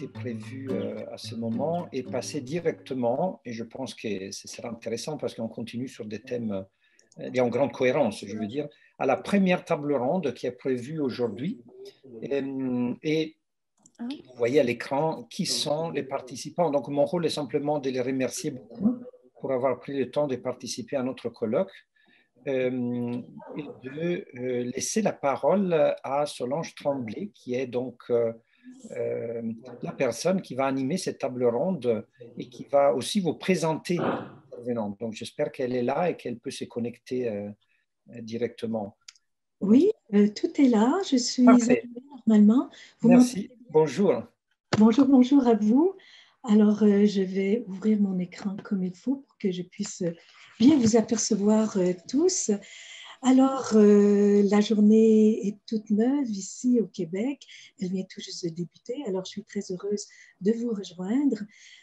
était prévu à ce moment est passé directement, et je pense que ce sera intéressant parce qu'on continue sur des thèmes et en grande cohérence, je veux dire, à la première table ronde qui est prévue aujourd'hui. Et vous voyez à l'écran qui sont les participants. Donc, mon rôle est simplement de les remercier beaucoup pour avoir pris le temps de participer à notre colloque et de laisser la parole à Solange Tremblay, qui est donc la personne qui va animer cette table ronde et qui va aussi vous présenter les intervenants. Donc, j'espère qu'elle est là et qu'elle peut se connecter directement. Oui, tout est là. Je suis Parfait. arrivée normalement. Vous Merci. m'entendez bien? Bonjour. Bonjour, bonjour à vous. Alors, je vais ouvrir mon écran comme il faut pour que je puisse bien vous apercevoir tous. Alors, la journée est toute neuve ici au Québec. Elle vient tout juste de débuter. Alors, je suis très heureuse de vous rejoindre.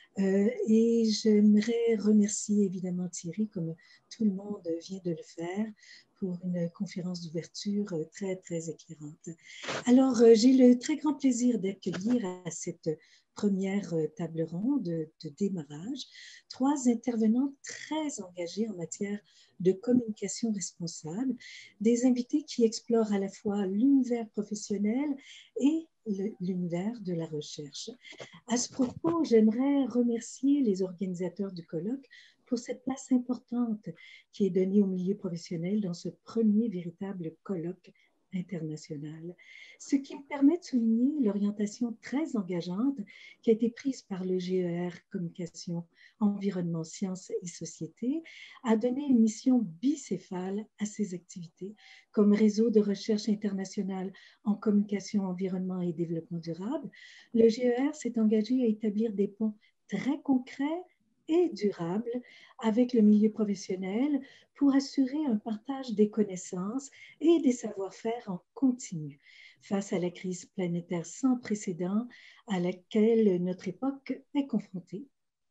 Et j'aimerais remercier évidemment Thierry, comme tout le monde vient de le faire, pour une conférence d'ouverture très, très éclairante. Alors, j'ai le très grand plaisir d'accueillir à cette première table ronde de démarrage 3 intervenants très engagés en matière de communication responsable, des invités qui explorent à la fois l'univers professionnel et l'univers de la recherche. À ce propos, j'aimerais remercier les organisateurs du colloque pour cette place importante qui est donnée au milieu professionnel dans ce premier véritable colloque international. Ce qui me permet de souligner l'orientation très engageante qui a été prise par le GER Communication, Environnement, Sciences et Société à donner une mission bicéphale à ces activités comme réseau de recherche internationale en communication, environnement et développement durable. Le GER s'est engagé à établir des ponts très concrets et durables avec le milieu professionnel pour assurer un partage des connaissances et des savoir-faire en continu face à la crise planétaire sans précédent à laquelle notre époque est confrontée.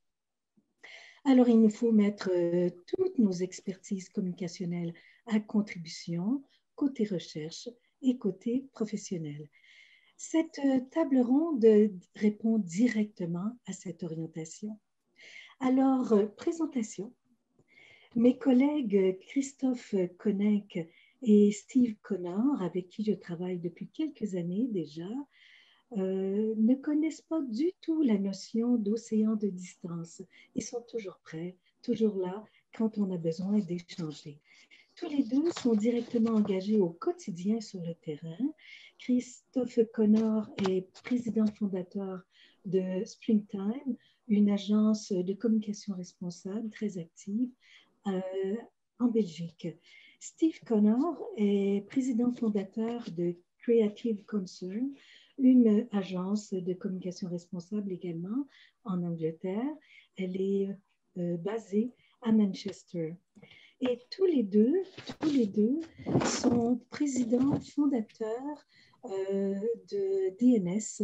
Alors, il nous faut mettre toutes nos expertises communicationnelles à contribution, côté recherche et côté professionnel. Cette table ronde répond directement à cette orientation. Alors, présentation. Mes collègues Christophe Koninck et Steve Connor, avec qui je travaille depuis quelques années déjà, ne connaissent pas du tout la notion d'océan de distance. Ils sont toujours prêts, toujours là quand on a besoin d'échanger. Tous les deux sont directement engagés au quotidien sur le terrain. Christophe Connor est président fondateur de Springtime, une agence de communication responsable très active en Belgique. Steve Connor est président fondateur de Creative Concern, une agence de communication responsable également en Angleterre. Elle est basée à Manchester. Et tous les deux sont présidents fondateurs de DNS,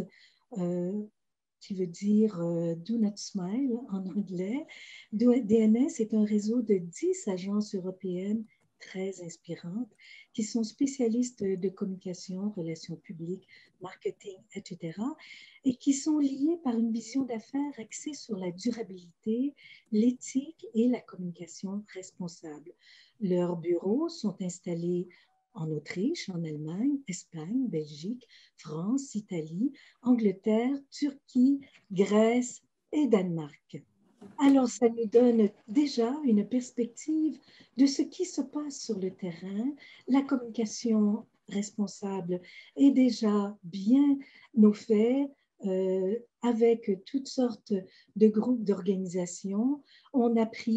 qui veut dire Do Not Smile en anglais. DNS est un réseau de 10 agences européennes très inspirantes qui sont spécialistes de communication, relations publiques, marketing, etc. et qui sont liées par une vision d'affaires axée sur la durabilité, l'éthique et la communication responsable. Leurs bureaux sont installés en Autriche, en Allemagne, Espagne, Belgique, France, Italie, Angleterre, Turquie, Grèce et Danemark. Alors, ça nous donne déjà une perspective de ce qui se passe sur le terrain. La communication responsable est déjà bien au fait avec toutes sortes de groupes d'organisations. On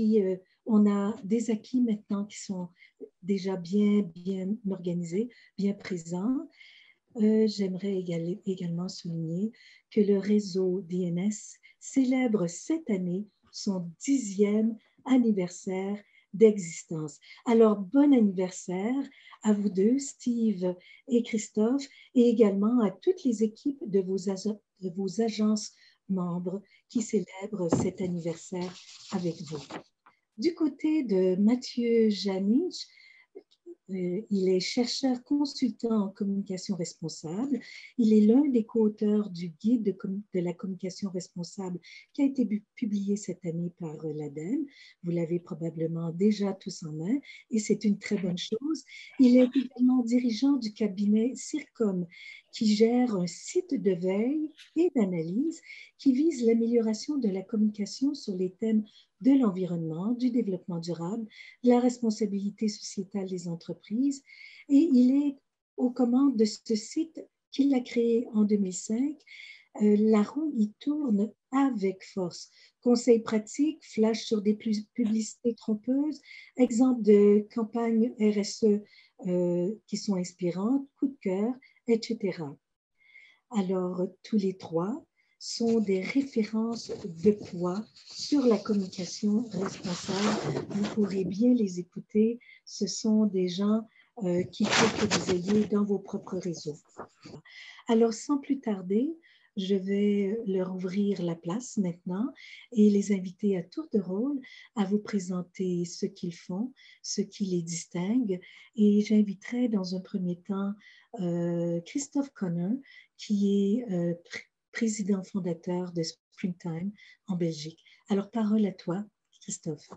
a des acquis maintenant qui sont déjà bien organisés, bien présents. J'aimerais également souligner que le réseau DNS célèbre cette année son 10e anniversaire d'existence. Alors, bon anniversaire à vous deux, Steve et Christophe, et également à toutes les équipes de vos agences membres qui célèbrent cet anniversaire avec vous. Du côté de Mathieu Janich, Il est chercheur consultant en communication responsable. Il est l'un des co-auteurs du guide de la communication responsable qui a été publié cette année par l'ADEME. Vous l'avez probablement déjà tous en main et c'est une très bonne chose. Il est également dirigeant du cabinet CIRCOM qui gère un site de veille et d'analyse qui vise l'amélioration de la communication sur les thèmes de l'environnement, du développement durable, de la responsabilité sociétale des entreprises. Et il est aux commandes de ce site qu'il a créé en 2005. La roue y tourne avec force. Conseils pratiques, flash sur des publicités trompeuses, exemples de campagnes RSE qui sont inspirantes, coups de cœur, etc. Alors, tous les trois sont des références de poids sur la communication responsable. Vous pourrez bien les écouter. Ce sont des gens qu'il faut que vous ayez dans vos propres réseaux. Alors, sans plus tarder, je vais leur ouvrir la place maintenant et les inviter à tour de rôle à vous présenter ce qu'ils font, ce qui les distingue. Et j'inviterai dans un premier temps Christophe Connor, qui est président fondateur de Springtime en Belgique. Alors, parole à toi, Christophe.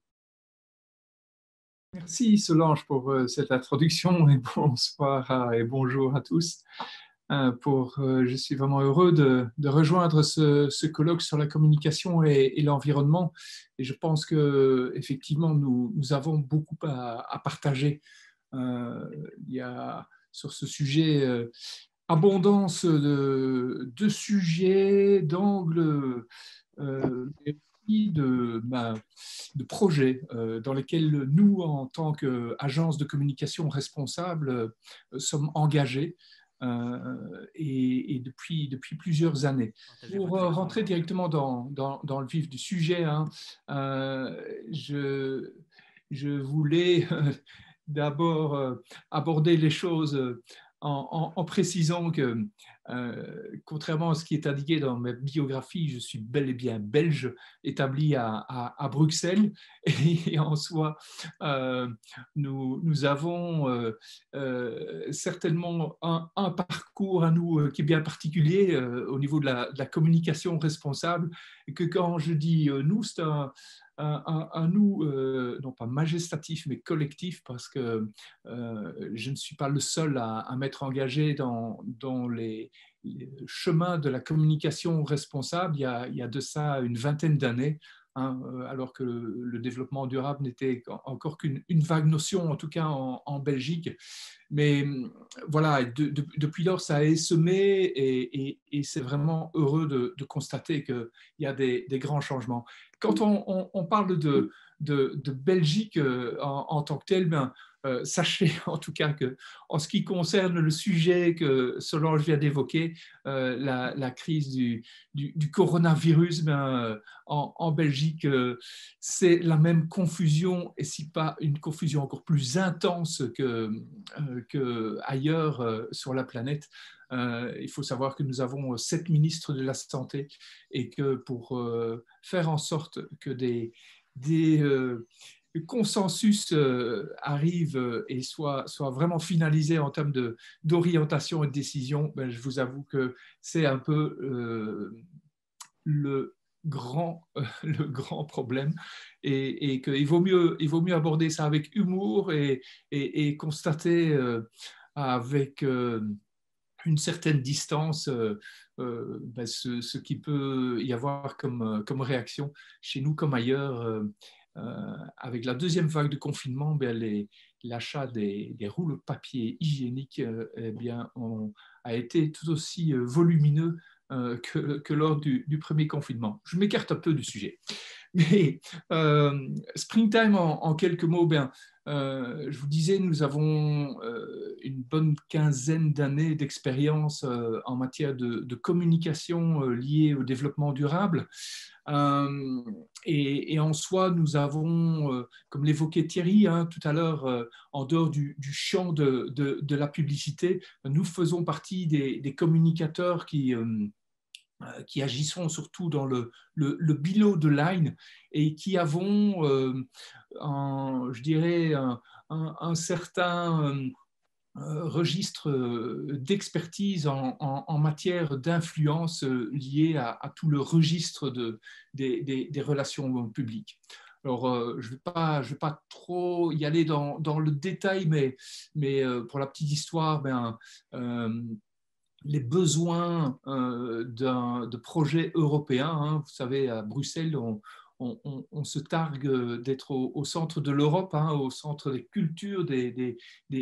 Merci Solange pour cette introduction et bonsoir et bonjour à tous. Je suis vraiment heureux de rejoindre ce colloque sur la communication et l'environnement. Et je pense qu'effectivement, nous avons beaucoup à partager. Il y a sur ce sujet abondance de sujets, d'angles, de projets dans lesquels nous, en tant qu'agence de communication responsable, sommes engagés et depuis plusieurs années. Pour rentrer directement dans le vif du sujet, je voulais d'abord aborder les choses en précisant que, contrairement à ce qui est indiqué dans ma biographie, je suis bel et bien belge, établi à Bruxelles. Et en soi, nous avons certainement un parcours à nous qui est bien particulier au niveau de la communication responsable. Et que quand je dis nous, c'est un nous, non pas majestatif, mais collectif, parce que je ne suis pas le seul à m'être engagé dans les chemins de la communication responsable il y a de ça une vingtaine d'années, alors que le développement durable n'était encore qu'une vague notion, en tout cas en Belgique. Mais voilà, depuis lors, ça a essaimé et c'est vraiment heureux de constater qu'il y a des grands changements. Quand on parle de Belgique en tant que telle, ben, sachez en tout cas qu'en ce qui concerne le sujet que Solange vient d'évoquer, la crise du coronavirus, ben, en Belgique, c'est la même confusion, et si pas une confusion encore plus intense qu'ailleurs sur la planète. Il faut savoir que nous avons 7 ministres de la Santé et que pour faire en sorte que des consensus arrive et soit vraiment finalisé en termes d'orientation et de décision, ben, je vous avoue que c'est un peu le grand problème et qu'il vaut mieux aborder ça avec humour et constater avec une certaine distance ben, ce qui peut y avoir comme réaction chez nous comme ailleurs. Avec la deuxième vague de confinement, ben, l'achat des rouleaux de papier hygiénique eh bien, a été tout aussi volumineux que lors du premier confinement. Je m'écarte un peu du sujet. Mais Springtime, en quelques mots, bien, je vous disais, nous avons une bonne quinzaine d'années d'expérience en matière de communication liée au développement durable. Et en soi, nous avons, comme l'évoquait Thierry tout à l'heure, en dehors du champ de la publicité, nous faisons partie des communicateurs qui agissons surtout dans le below the line et qui avons, je dirais, un certain registre d'expertise en matière d'influence liée à tout le registre des relations publiques. Alors, je ne vais pas trop y aller dans le détail, mais pour la petite histoire, les besoins de projets européens, hein, vous savez, à Bruxelles, on se targue d'être au centre de l'Europe, hein, au centre des cultures, des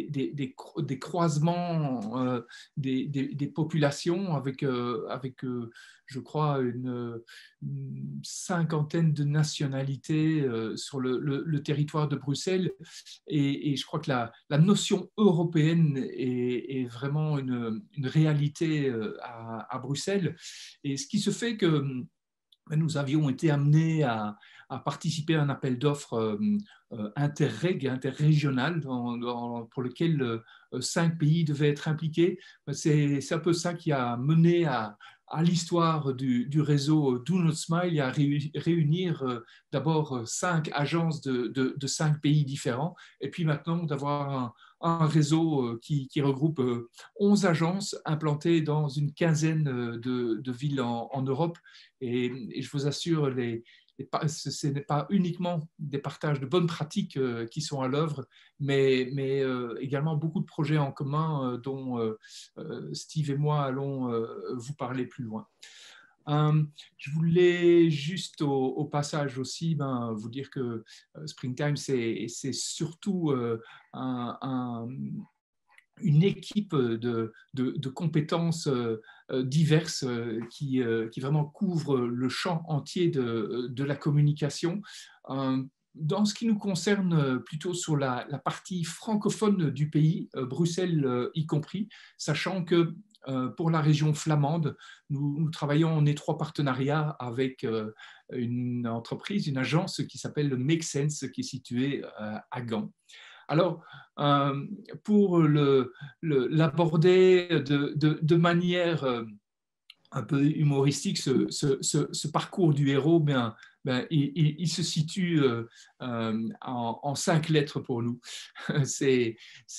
croisements des populations avec je crois, une cinquantaine de nationalités sur le territoire de Bruxelles. Et je crois que la notion européenne est vraiment une réalité à Bruxelles. Et ce qui se fait que nous avions été amenés à participer à un appel d'offres interreg, interrégional, pour lequel 5 pays devaient être impliqués. C'est un peu ça qui a mené à l'histoire du réseau Do Not Smile, à réunir d'abord 5 agences de 5 pays différents, et puis maintenant d'avoir un réseau qui regroupe 11 agences implantées dans une quinzaine de villes en Europe. Et je vous assure, ce n'est pas uniquement des partages de bonnes pratiques qui sont à l'œuvre, mais également beaucoup de projets en commun dont Steve et moi allons vous parler plus loin. Je voulais juste au passage aussi vous dire que Springtime, c'est surtout une équipe de compétences diverses qui vraiment couvre le champ entier de la communication. Dans ce qui nous concerne plutôt sur la partie francophone du pays, Bruxelles y compris, sachant que pour la région flamande, nous travaillons en étroit partenariat avec une entreprise, une agence qui s'appelle Make Sense, qui est située à Gand. Alors, pour l'aborder de manière un peu humoristique, ce parcours du héros, il se situe en 5 lettres pour nous. C'est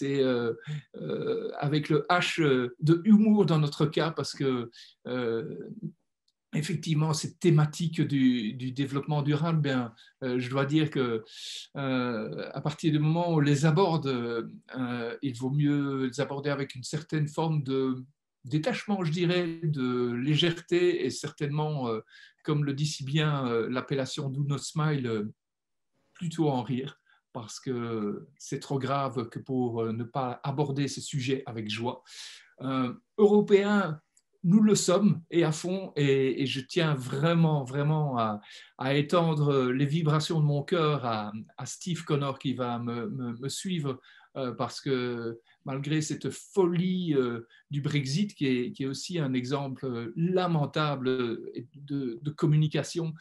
avec le H de humour dans notre cas, parce que effectivement, cette thématique du développement durable, je dois dire que à partir du moment où on les aborde, il vaut mieux les aborder avec une certaine forme de détachement, je dirais, de légèreté, et certainement, comme le dit si bien l'appellation Do Not Smile, plutôt en rire, parce que c'est trop grave que pour ne pas aborder ce sujet avec joie. Européens, nous le sommes, et à fond, et je tiens vraiment, vraiment à étendre les vibrations de mon cœur à Steve Connor, qui va me suivre, parce que malgré cette folie du Brexit, qui est aussi un exemple lamentable de communication,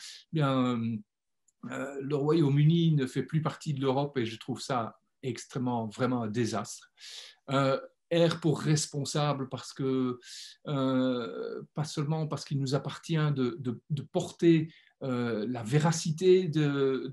le Royaume-Uni ne fait plus partie de l'Europe, et je trouve ça extrêmement, vraiment un désastre. R pour responsable, parce que pas seulement parce qu'il nous appartient de porter la véracité de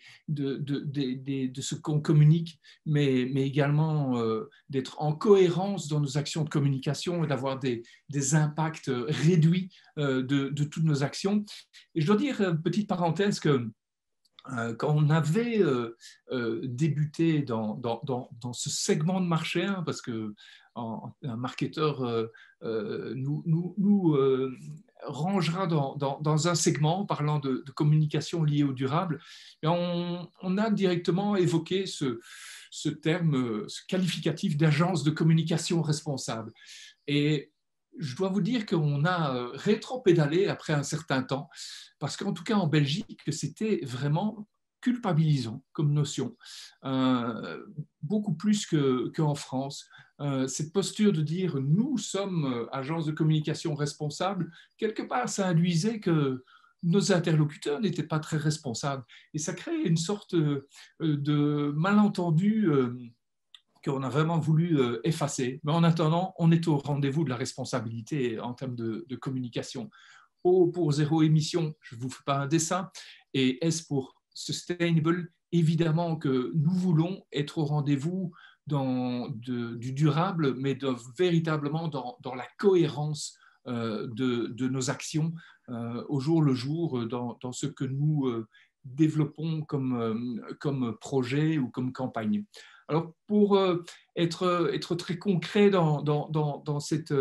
ce qu'on communique, mais également d'être en cohérence dans nos actions de communication et d'avoir des impacts réduits de toutes nos actions. Et je dois dire, petite parenthèse, que quand on avait débuté dans ce segment de marché, hein, parce qu'un marketeur nous rangera dans un segment parlant de communication liée au durable, et on a directement évoqué ce terme, ce qualificatif d'agence de communication responsable. Et je dois vous dire qu'on a rétro-pédalé après un certain temps, parce qu'en tout cas en Belgique, c'était vraiment culpabilisant comme notion, beaucoup plus qu'en France. Cette posture de dire nous sommes agence de communication responsable, quelque part ça induisait que nos interlocuteurs n'étaient pas très responsables, et ça crée une sorte de malentendu qu'on a vraiment voulu effacer. Mais en attendant, on est au rendez-vous de la responsabilité en termes de communication. O pour zéro émission, je ne vous fais pas un dessin, et S pour sustainable, évidemment que nous voulons être au rendez-vous du durable, mais véritablement dans la cohérence de nos actions au jour le jour, dans ce que nous développons comme projet ou comme campagne. Alors, pour être très concret dans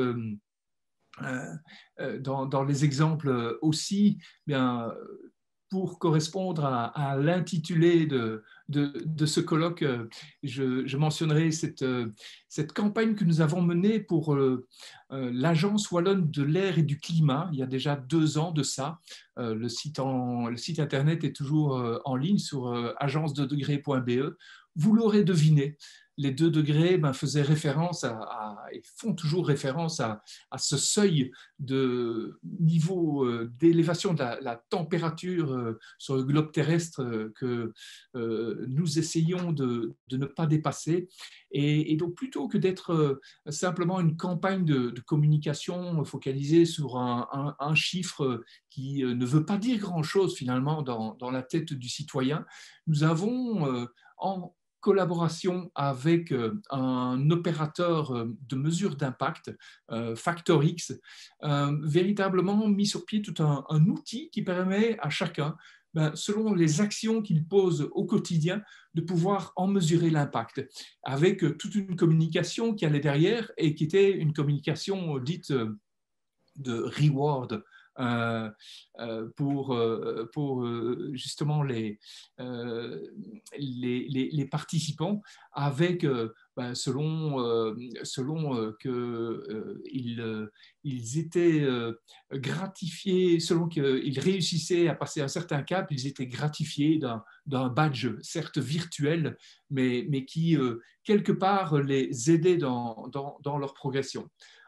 les exemples aussi, bien, pour correspondre à l'intitulé de ce colloque, je mentionnerai cette campagne que nous avons menée pour l'Agence wallonne de l'air et du climat, il y a déjà 2 ans de ça. Le site internet est toujours en ligne sur agence2degrés.be. Vous l'aurez deviné, les 2 degrés faisaient référence et font toujours référence à ce seuil de niveau d'élévation de la température sur le globe terrestre que nous essayons de ne pas dépasser. Et donc, plutôt que d'être simplement une campagne de communication focalisée sur un chiffre qui ne veut pas dire grand-chose finalement dans la tête du citoyen, nous avons en collaboration avec un opérateur de mesure d'impact, Factor X, véritablement mis sur pied tout un outil qui permet à chacun, selon les actions qu'il pose au quotidien, de pouvoir en mesurer l'impact, avec toute une communication qui allait derrière et qui était une communication dite de reward, pour justement les participants, avec selon qu'ils étaient gratifiés, selon qu'ils réussissaient à passer un certain cap, ils étaient gratifiés d'un badge, certes virtuel, mais qui quelque part les aidait dans leur progression.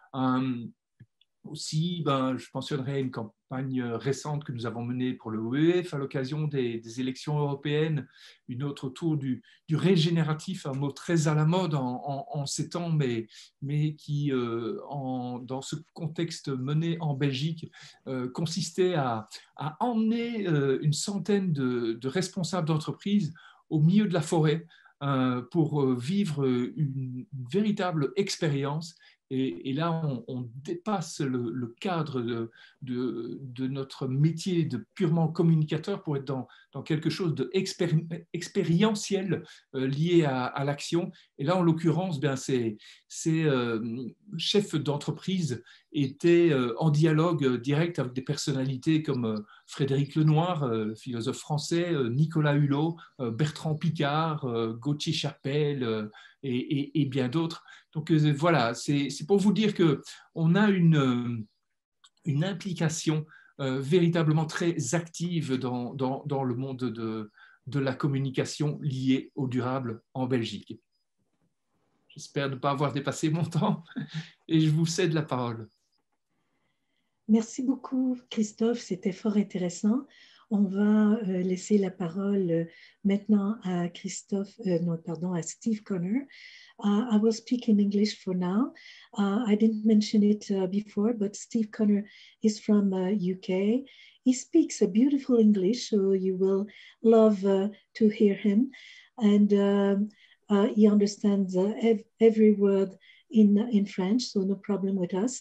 Aussi, je mentionnerai une campagne récente que nous avons menée pour le WEF à l'occasion des élections européennes, une autre autour du régénératif, un mot très à la mode en ces temps, mais qui, dans ce contexte mené en Belgique, consistait à emmener une centaine de responsables d'entreprises au milieu de la forêt pour vivre une véritable expérience. Et là, on dépasse le cadre de notre métier de purement communicateur pour être dans quelque chose d'expérientiel lié à l'action. Et là, en l'occurrence, ces chefs d'entreprise étaient en dialogue direct avec des personnalités comme Frédéric Lenoir, philosophe français, Nicolas Hulot, Bertrand Piccard, Gauthier Chapelle et bien d'autres. Donc voilà, c'est pour vous dire qu'on a une implication véritablement très active dans le monde de la communication liée au durable en Belgique. J'espère ne pas avoir dépassé mon temps et je vous cède la parole. Merci beaucoup, Christophe, c'était fort intéressant. On va laisser la parole maintenant à Steve Connor. I will speak in English for now. I didn't mention it before, but Steve Connor is from UK. He speaks a beautiful English, so you will love to hear him. And he understands every word in French, so no problem with us.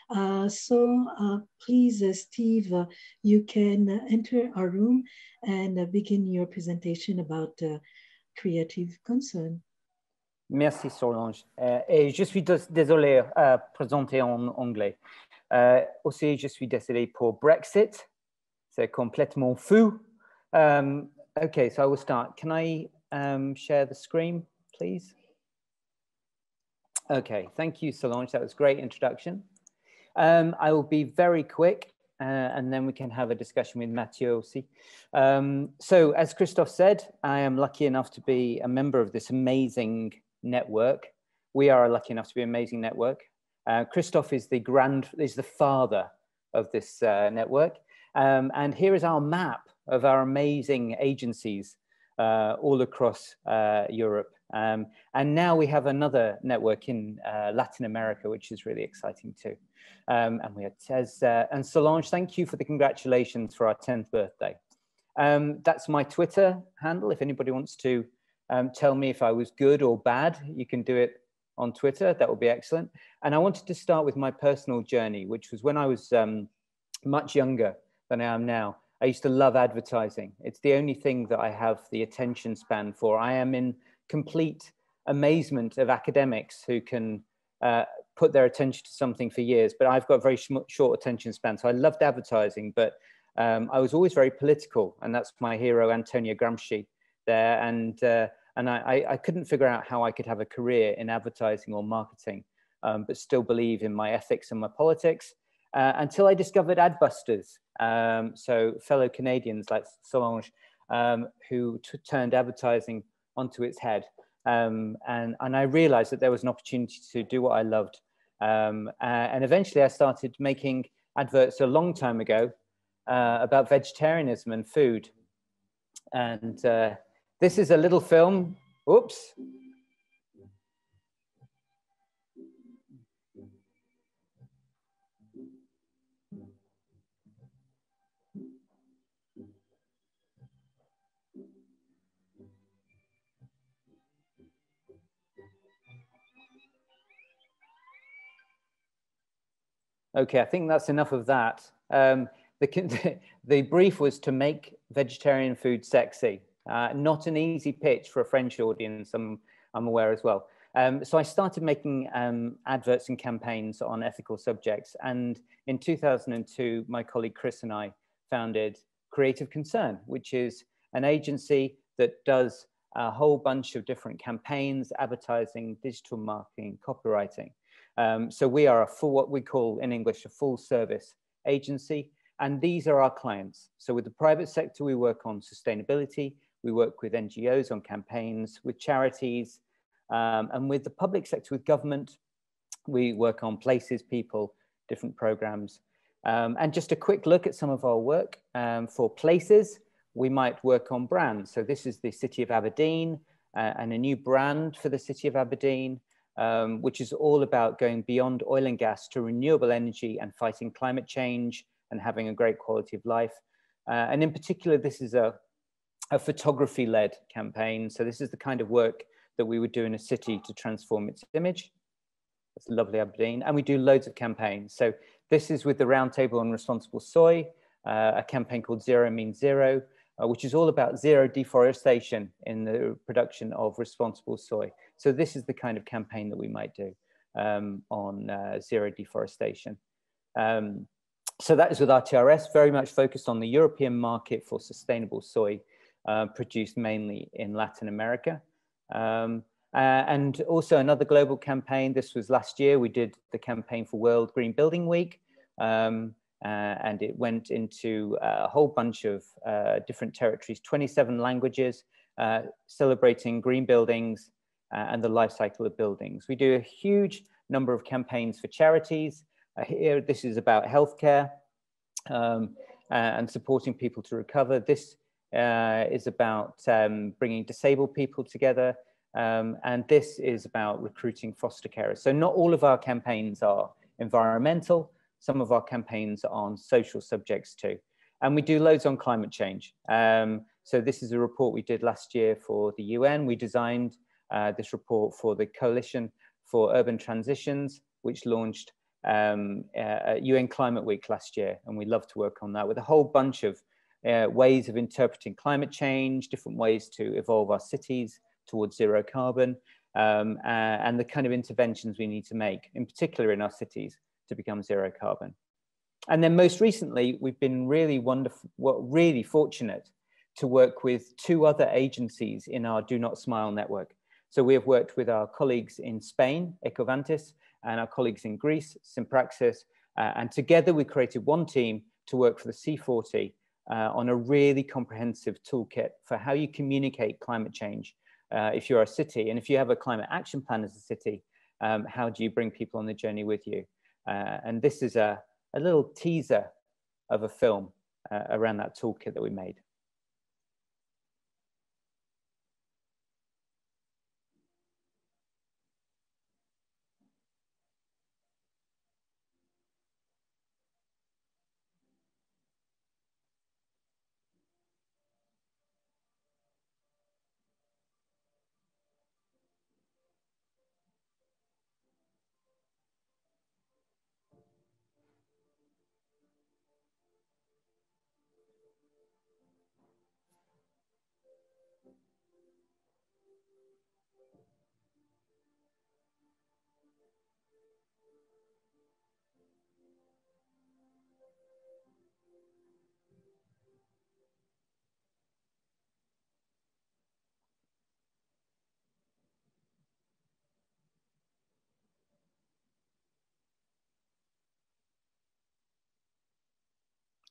Please, Steve, you can enter our room and begin your presentation about creative concern. Merci Solange. Et je suis désolé présenter en anglais. Aussi, je suis désolé pour Brexit. C'est complètement fou. Okay, so I will start. Can I share the screen, please? Okay, thank you, Solange. That was a great introduction. I will be very quick and then we can have a discussion with Mathieu aussi. So as Christophe said, I am lucky enough to be a member of this amazing network. We are lucky enough to be an amazing network. Christophe is the father of this network. And here is our map of our amazing agencies all across Europe. And now we have another network in Latin America, which is really exciting too. And we had Tez and Solange, thank you for the congratulations for our 10th birthday. That's my Twitter handle. If anybody wants to tell me if I was good or bad, you can do it on Twitter. That would be excellent. And I wanted to start with my personal journey, which was when I was much younger than I am now. I used to love advertising. It's the only thing that I have the attention span for. I am in complete amazement of academics who can put their attention to something for years, but I've got a very short attention span. So I loved advertising, but I was always very political, and that's my hero, Antonio Gramsci there. And I couldn't figure out how I could have a career in advertising or marketing, but still believe in my ethics and my politics until I discovered Adbusters. So fellow Canadians like Solange, who turned advertising onto its head. And I realized that there was an opportunity to do what I loved. And eventually I started making adverts a long time ago about vegetarianism and food. And this is a little film. Oops. Okay, I think that's enough of that. The brief was to make vegetarian food sexy. Not an easy pitch for a French audience, I'm aware as well. So I started making adverts and campaigns on ethical subjects. And in 2002, my colleague Chris and I founded Creative Concern, which is an agency that does a whole bunch of different campaigns, advertising, digital marketing, copywriting. So we are what we call in English, a full service agency. And these are our clients. So with the private sector, we work on sustainability. We work with NGOs on campaigns, with charities, and with the public sector, with government, we work on places, people, different programs. And just a quick look at some of our work. For places, we might work on brands. So this is the City of Aberdeen and a new brand for the City of Aberdeen, which is all about going beyond oil and gas to renewable energy and fighting climate change and having a great quality of life. And in particular, this is a photography-led campaign. So this is the kind of work that we would do in a city to transform its image. That's lovely Aberdeen. And we do loads of campaigns. So this is with the Roundtable on Responsible Soy, a campaign called Zero Means Zero, which is all about zero deforestation in the production of responsible soy. So this is the kind of campaign that we might do on zero deforestation. So that is with RTRS, very much focused on the European market for sustainable soy, produced mainly in Latin America. And also another global campaign. This was last year. We did the campaign for World Green Building Week. And it went into a whole bunch of different territories, 27 languages, celebrating green buildings and the life cycle of buildings. We do a huge number of campaigns for charities. Here, this is about healthcare and supporting people to recover. This is about bringing disabled people together. And this is about recruiting foster carers. So not all of our campaigns are environmental. Some of our campaigns are on social subjects too. And we do loads on climate change. So this is a report we did last year for the UN. We designed this report for the Coalition for Urban Transitions, which launched UN Climate Week last year. And we love to work on that with a whole bunch of ways of interpreting climate change, different ways to evolve our cities towards zero carbon, and the kind of interventions we need to make, in particular in our cities, to become zero carbon. And then most recently, we've been really really fortunate to work with 2 other agencies in our Do Not Smile network. So we have worked with our colleagues in Spain, Ecovantis, and our colleagues in Greece, Sympaxis, and together we created one team to work for the C40 on a really comprehensive toolkit for how you communicate climate change if you're a city, and if you have a climate action plan as a city, how do you bring people on the journey with you? And this is a little teaser of a film around that toolkit that we made.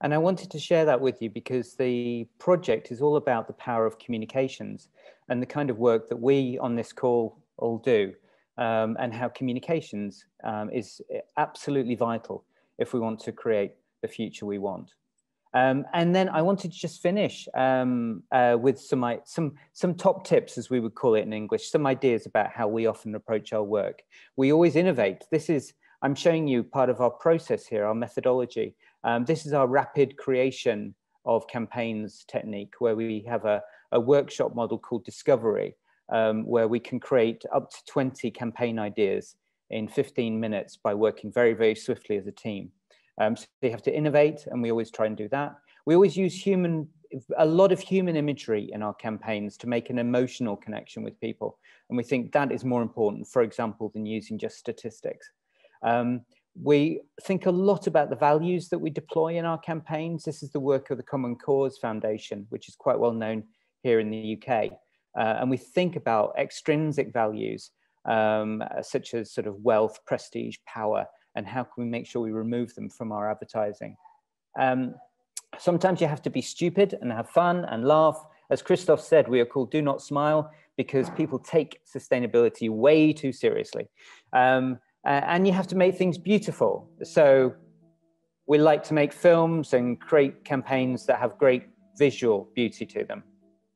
And I wanted to share that with you because the project is all about the power of communications and the kind of work that we on this call all do, and how communications is absolutely vital if we want to create the future we want. And then I wanted to just finish with some top tips, as we would call it in English, some ideas about how we often approach our work. We always innovate. I'm showing you part of our process here, our methodology. This is our rapid creation of campaigns technique, where we have a workshop model called Discovery, where we can create up to 20 campaign ideas in 15 minutes by working very, very swiftly as a team. So they have to innovate, and we always try and do that. We always use a lot of human imagery in our campaigns to make an emotional connection with people. And we think that is more important, for example, than using just statistics. We think a lot about the values that we deploy in our campaigns. This is the work of the Common Cause Foundation, which is quite well known here in the UK. And we think about extrinsic values, such as sort of wealth, prestige, power, and how can we make sure we remove them from our advertising. Sometimes you have to be stupid and have fun and laugh. As Christoph said, we are called Do Not Smile because people take sustainability way too seriously. And you have to make things beautiful. So we like to make films and create campaigns that have great visual beauty to them.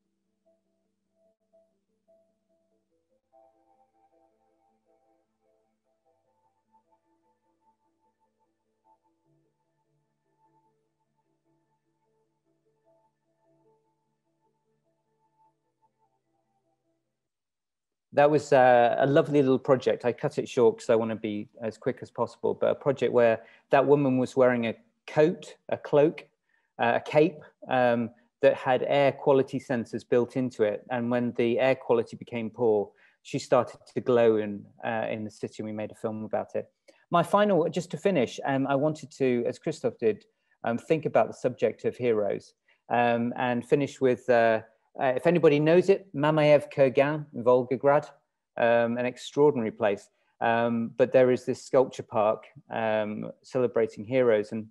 That was a lovely little project. I cut it short because I want to be as quick as possible, but a project where that woman was wearing a coat, a cloak, a cape that had air quality sensors built into it. And when the air quality became poor, she started to glow in the city, and we made a film about it. My final, just to finish, I wanted to, as Christoph did, think about the subject of heroes, and finish with, if anybody knows it, Mamayev Kurgan in Volgograd, an extraordinary place. But there is this sculpture park celebrating heroes. And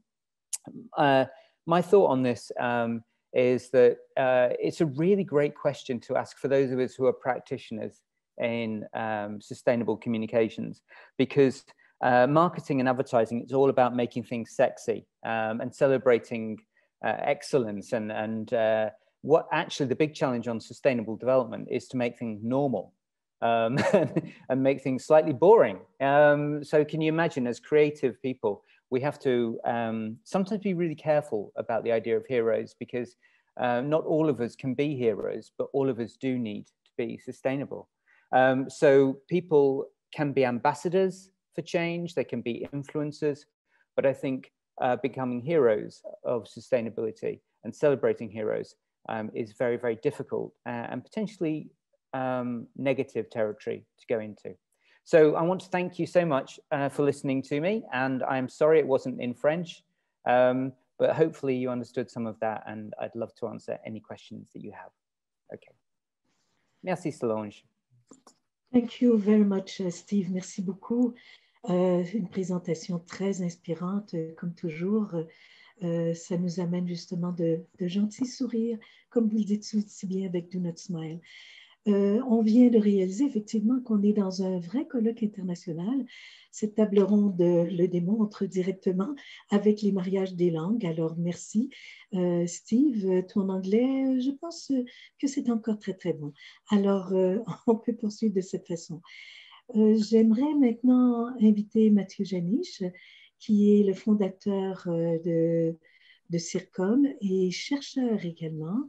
my thought on this is that it's a really great question to ask for those of us who are practitioners in sustainable communications, because marketing and advertising, it's all about making things sexy and celebrating excellence. And what actually the big challenge on sustainable development is to make things normal and make things slightly boring. So can you imagine, as creative people, we have to sometimes be really careful about the idea of heroes, because not all of us can be heroes, but all of us do need to be sustainable. So people can be ambassadors for change, they can be influencers, but I think becoming heroes of sustainability and celebrating heroes is very, very difficult and potentially negative territory to go into. So I want to thank you so much for listening to me, and I'm sorry it wasn't in French, but hopefully you understood some of that, and I'd love to answer any questions that you have. Okay. Merci Solange. Thank you very much, Steve. Merci beaucoup. Une présentation très inspirante, comme toujours. Ça nous amène justement de gentils sourires, comme vous le dites si bien avec Do Not Smile. On vient de réaliser effectivement qu'on est dans un vrai colloque international. Cette table ronde le démontre directement avec les mariages des langues. Alors merci. Steve, ton anglais, je pense que c'est encore très très bon. Alors on peut poursuivre de cette façon. J'aimerais maintenant inviter Mathieu Janisch, qui est le fondateur de CIRCOM et chercheur également.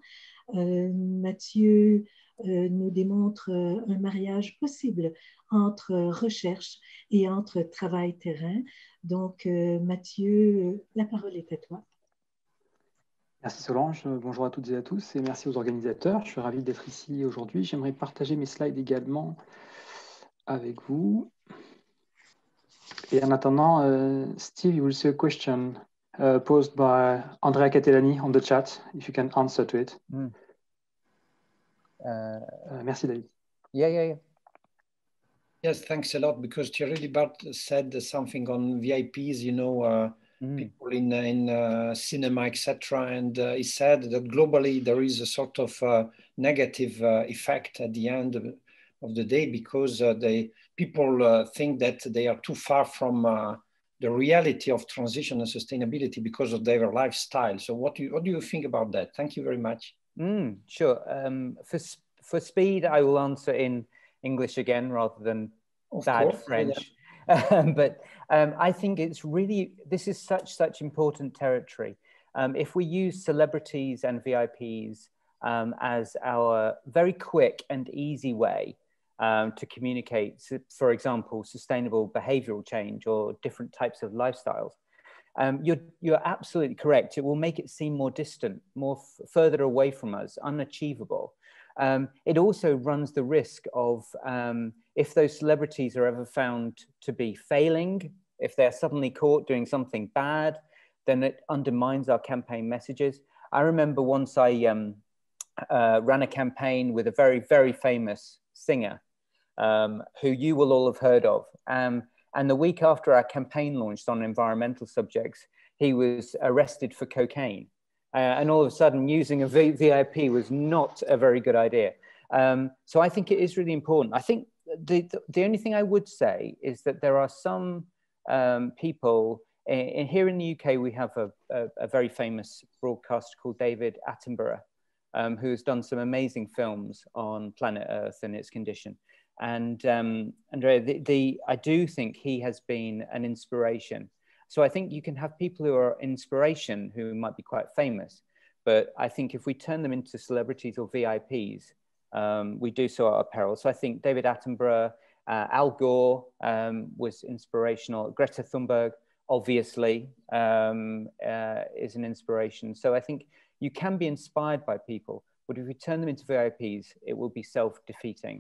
Mathieu nous démontre un mariage possible entre recherche et entre travail terrain. Donc, Mathieu, la parole est à toi. Merci Solange, bonjour à toutes et à tous et merci aux organisateurs. Je suis ravi d'être ici aujourd'hui. J'aimerais partager mes slides également avec vous. Et en attendant, Steve, you will see a question posed by Andrea Catellani on the chat, if you can answer to it. Merci, David. Yeah. Yes, thanks a lot, because Thierry Libart said something on VIPs, you know, people in cinema, etc. And he said that globally there is a sort of negative effect at the end of the day because people think that they are too far from the reality of transition and sustainability because of their lifestyle. So what do you think about that? Thank you very much. Sure. For speed, I will answer in English again rather than bad French. Yeah. But I think it's really, this is such important territory. If we use celebrities and VIPs as our very quick and easy way to communicate, for example, sustainable behavioral change or different types of lifestyles, you're absolutely correct. It will make it seem more distant, more further away from us, unachievable. It also runs the risk of, if those celebrities are ever found to be failing, if they're suddenly caught doing something bad, then it undermines our campaign messages. I remember once I ran a campaign with a very, very famous singer who you will all have heard of. And the week after our campaign launched on environmental subjects, he was arrested for cocaine. And all of a sudden, using a VIP was not a very good idea. So I think it is really important. I think the only thing I would say is that there are some people, here in the UK, we have a very famous broadcaster called David Attenborough, who has done some amazing films on planet Earth and its condition. And Andrea, I do think he has been an inspiration. So I think you can have people who are inspiration who might be quite famous, but I think if we turn them into celebrities or VIPs, we do so at our peril. So I think David Attenborough, Al Gore was inspirational. Greta Thunberg, obviously, is an inspiration. So I think you can be inspired by people, but if we turn them into VIPs, it will be self-defeating.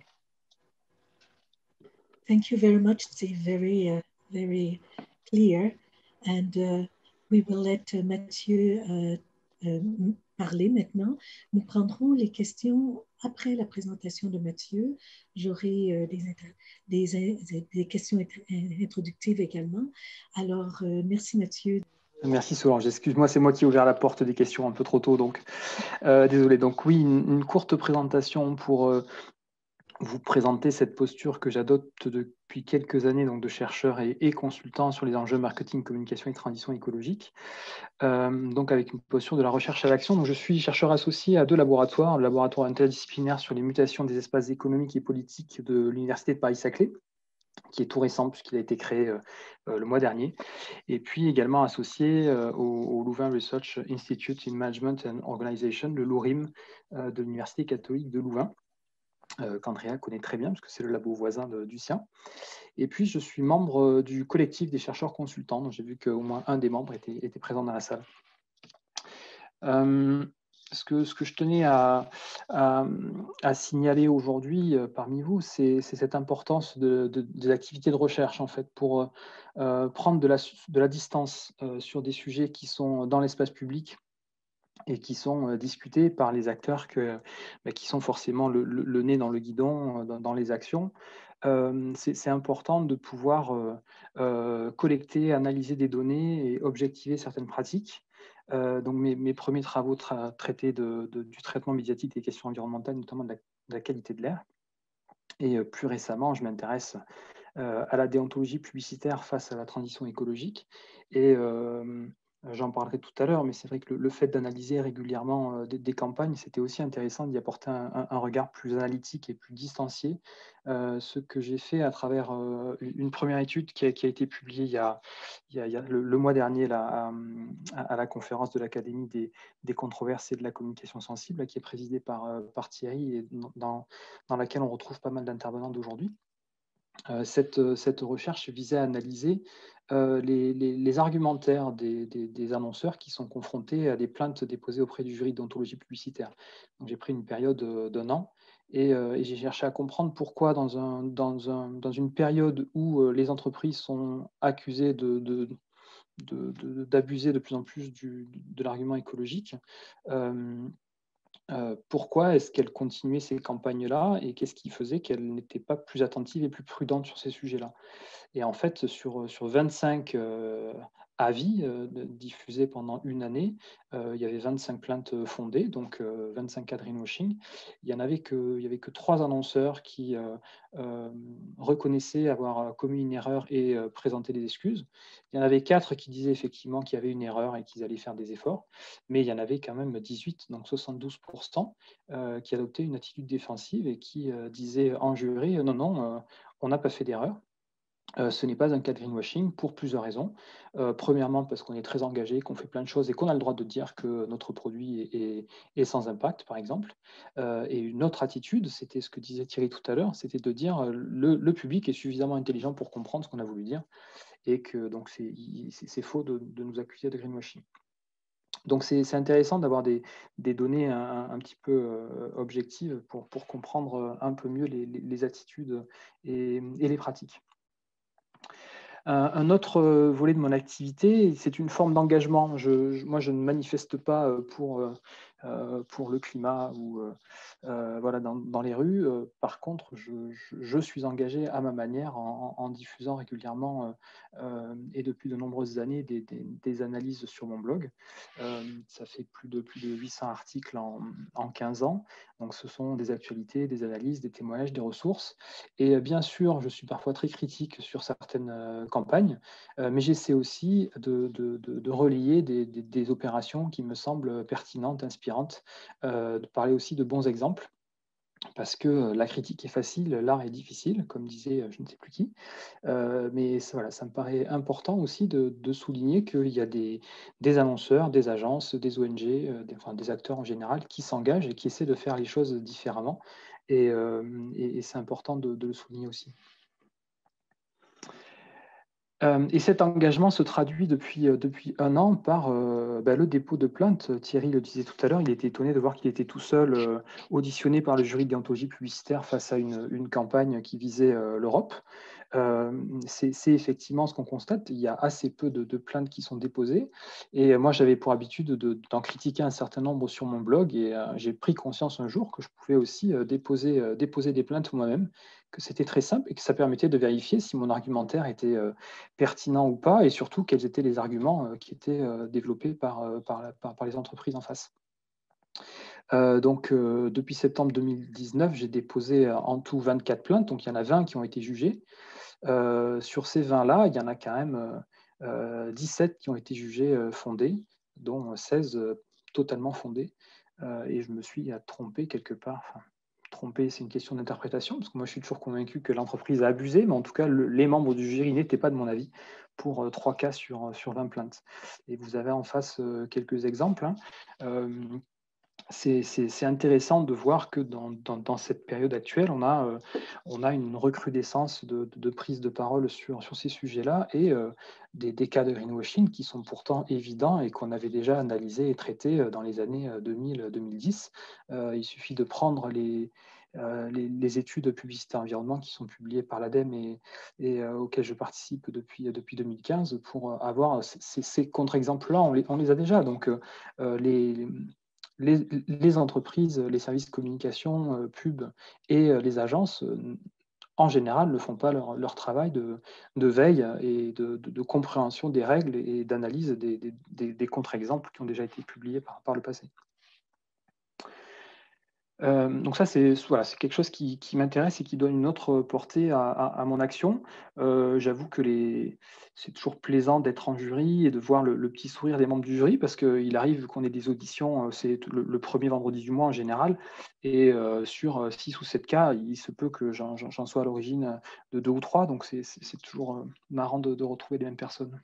Thank you very much. It's very, very clear. And we will let Mathieu parler maintenant. Nous prendrons les questions après la présentation de Mathieu. J'aurai des questions introductives également. Alors, merci Mathieu. Merci Solange. Excuse-moi, c'est moi qui ai ouvert la porte des questions un peu trop tôt. Donc, désolé. Donc oui, une courte présentation pour vous présenter cette posture que j'adopte depuis quelques années, donc de chercheur et consultant sur les enjeux marketing, communication et transition écologique, donc avec une posture de la recherche à l'action. Donc je suis chercheur associé à 2 laboratoires, le laboratoire interdisciplinaire sur les mutations des espaces économiques et politiques de l'Université de Paris-Saclay, qui est tout récent puisqu'il a été créé le mois dernier, et puis également associé au Louvain Research Institute in Management and Organization, le LOURIM, de l'Université catholique de Louvain, qu'Andrea connaît très bien, parce que c'est le labo voisin du sien. Et puis, je suis membre du collectif des chercheurs consultants, donc j'ai vu qu'au moins un des membres était présent dans la salle. Ce que je tenais à signaler aujourd'hui parmi vous, c'est cette importance des activités de recherche, en fait, pour prendre de la distance sur des sujets qui sont dans l'espace public et qui sont discutés par les acteurs qui sont forcément le nez dans le guidon, dans les actions. C'est important de pouvoir collecter, analyser des données et objectiver certaines pratiques. Donc mes premiers travaux traitaient du traitement médiatique des questions environnementales, notamment de la qualité de l'air. Et plus récemment, je m'intéresse à la déontologie publicitaire face à la transition écologique. Et j'en parlerai tout à l'heure, mais c'est vrai que le fait d'analyser régulièrement des campagnes, c'était aussi intéressant d'y apporter un regard plus analytique et plus distancié. Ce que j'ai fait à travers une première étude qui a été publiée il y a le mois dernier là, à la conférence de l'Académie des controverses et de la communication sensible, là, qui est présidée par Thierry, et dans laquelle on retrouve pas mal d'intervenants d'aujourd'hui. Cette recherche visait à analyser les argumentaires des annonceurs qui sont confrontés à des plaintes déposées auprès du jury de déontologie publicitaire. Donc, j'ai pris une période d'1 an et j'ai cherché à comprendre pourquoi dans une période où les entreprises sont accusées d'abuser de plus en plus de l'argument écologique, pourquoi est-ce qu'elle continuait ces campagnes-là et qu'est-ce qui faisait qu'elle n'était pas plus attentive et plus prudente sur ces sujets-là. Et en fait, sur 25 à vie, diffusée pendant une année. Il y avait 25 plaintes fondées, donc 25 cas de greenwashing. Il n'y avait que 3 annonceurs qui reconnaissaient avoir commis une erreur et présentaient des excuses. Il y en avait 4 qui disaient effectivement qu'il y avait une erreur et qu'ils allaient faire des efforts, mais il y en avait quand même 18, donc 72%, qui adoptaient une attitude défensive et qui disaient en jury, non, non, on n'a pas fait d'erreur. Ce n'est pas un cas de greenwashing pour plusieurs raisons. Premièrement, parce qu'on est très engagé, qu'on fait plein de choses et qu'on a le droit de dire que notre produit est sans impact, par exemple. Et une autre attitude, c'était ce que disait Thierry tout à l'heure, c'était de dire le public est suffisamment intelligent pour comprendre ce qu'on a voulu dire et que donc c'est faux de nous accuser de greenwashing. Donc c'est intéressant d'avoir des données un petit peu objectives pour comprendre un peu mieux les attitudes et les pratiques. Un autre volet de mon activité, c'est une forme d'engagement. Moi, je ne manifeste pas pour le climat ou voilà, dans les rues. Par contre, je suis engagé à ma manière en diffusant régulièrement et depuis de nombreuses années des analyses sur mon blog. Ça fait plus de 800 articles en 15 ans. Donc, ce sont des actualités, des analyses, des témoignages, des ressources. Et bien sûr, je suis parfois très critique sur certaines campagnes, mais j'essaie aussi de relayer des opérations qui me semblent pertinentes, inspirantes, de parler aussi de bons exemples. Parce que la critique est facile, l'art est difficile, comme disait je ne sais plus qui. Mais voilà, ça me paraît important aussi de souligner qu'il y a des annonceurs, des agences, des ONG, des acteurs en général qui s'engagent et qui essaient de faire les choses différemment. Et c'est important de le souligner aussi. Et cet engagement se traduit depuis 1 an par le dépôt de plainte. Thierry le disait tout à l'heure, il était étonné de voir qu'il était tout seul auditionné par le jury de déontologie publicitaire face à une campagne qui visait l'Europe. C'est effectivement ce qu'on constate. Il y a assez peu de plaintes qui sont déposées. Et moi, j'avais pour habitude d'en critiquer un certain nombre sur mon blog. Et j'ai pris conscience un jour que je pouvais aussi déposer des plaintes moi-même, que c'était très simple et que ça permettait de vérifier si mon argumentaire était pertinent ou pas, et surtout quels étaient les arguments qui étaient développés par les entreprises en face. Donc, depuis septembre 2019, j'ai déposé en tout 24 plaintes, donc il y en a 20 qui ont été jugées. Sur ces 20-là, il y en a quand même 17 qui ont été jugées fondées, dont 16 totalement fondées. Et je me suis trompé quelque part. Enfin, trompé, c'est une question d'interprétation, parce que moi je suis toujours convaincu que l'entreprise a abusé, mais en tout cas, les membres du jury n'étaient pas de mon avis pour 3 cas sur 20 plaintes. Et vous avez en face quelques exemples. Hein. C'est intéressant de voir que dans cette période actuelle, on a une recrudescence de prise de parole sur ces sujets-là et des cas de greenwashing qui sont pourtant évidents et qu'on avait déjà analysés et traités dans les années 2000-2010. Il suffit de prendre les études publicité environnement qui sont publiées par l'ADEME et auxquelles je participe depuis 2015 pour avoir ces contre-exemples-là, on les a déjà. Donc, les entreprises, les services de communication, pub et les agences, en général, ne font pas leur travail de veille et de compréhension des règles et d'analyse des contre-exemples qui ont déjà été publiés par le passé. Donc ça, c'est quelque chose qui m'intéresse et qui donne une autre portée à mon action. J'avoue que c'est toujours plaisant d'être en jury et de voir le petit sourire des membres du jury, parce qu'il arrive qu'on ait des auditions, c'est le premier vendredi du mois en général, et sur 6 ou 7 cas, il se peut que j'en sois à l'origine de 2 ou 3, donc c'est toujours marrant de retrouver les mêmes personnes.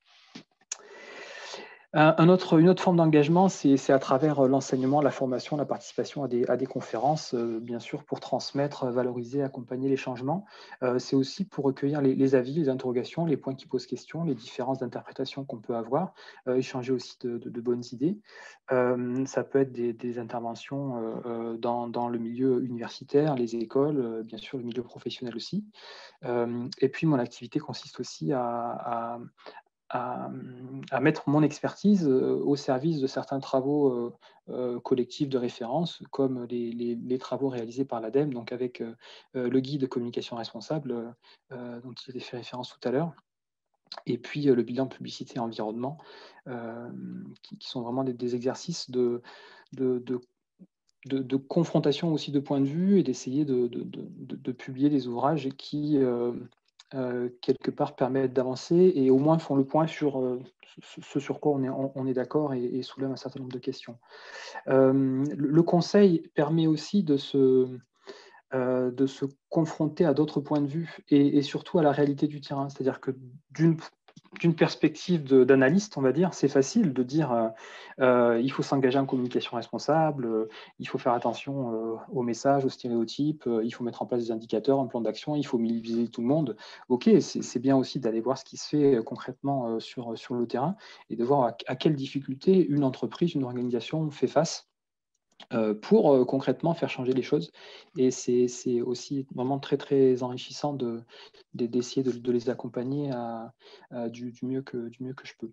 Une autre forme d'engagement, c'est à travers l'enseignement, la formation, la participation à des conférences, bien sûr, pour transmettre, valoriser, accompagner les changements. C'est aussi pour recueillir les avis, les interrogations, les points qui posent question, les différences d'interprétation qu'on peut avoir, échanger aussi de bonnes idées. Ça peut être des interventions dans le milieu universitaire, les écoles, bien sûr, le milieu professionnel aussi. Et puis, mon activité consiste aussi à mettre mon expertise au service de certains travaux collectifs de référence, comme les travaux réalisés par l'ADEME, donc avec le guide de communication responsable dont il a fait référence tout à l'heure. et puis le bilan publicité et environnement, qui sont vraiment des exercices de confrontation aussi de points de vue et d'essayer de publier des ouvrages qui, quelque part, permettent d'avancer et au moins font le point sur ce sur quoi on est d'accord et soulèvent un certain nombre de questions. Le conseil permet aussi de se confronter à d'autres points de vue et surtout à la réalité du terrain. C'est-à-dire que d'une perspective d'analyste, on va dire, c'est facile de dire il faut s'engager en communication responsable, il faut faire attention aux messages, aux stéréotypes, il faut mettre en place des indicateurs, un plan d'action, il faut mobiliser tout le monde. Ok, c'est bien aussi d'aller voir ce qui se fait concrètement sur le terrain et de voir à quelles difficultés une entreprise, une organisation fait face pour concrètement faire changer les choses. Et c'est aussi vraiment très, très enrichissant d'essayer de les accompagner du mieux que je peux.